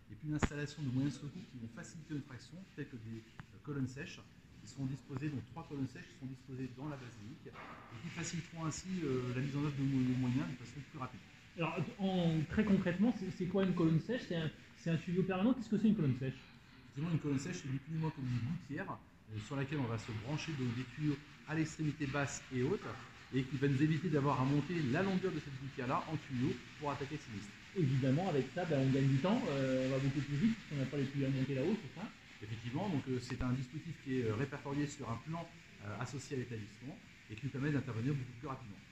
et puis l'installation de moyens de secours qui vont faciliter notre action, tels que des colonnes sèches, qui seront disposées, donc 3 colonnes sèches qui seront disposées dans la basilique, et qui faciliteront ainsi la mise en œuvre de moyens de façon plus rapide. Alors, très concrètement, c'est quoi une colonne sèche? C'est un tuyau permanent. Qu'est-ce que c'est une colonne sèche? Effectivement, une colonne sèche, c'est ni plus ni moins comme une gouttière sur laquelle on va se brancher des tuyaux à l'extrémité basse et haute, et qui va nous éviter d'avoir à monter la longueur de cette gouttière-là en tuyau pour attaquer le sinistre. Évidemment, avec ça, on gagne du temps, on va beaucoup plus vite, parce qu'on n'a pas les tuyaux à monter là-haut, c'est ça? Effectivement, donc c'est un dispositif qui est répertorié sur un plan associé à l'établissement et qui nous permet d'intervenir beaucoup plus rapidement.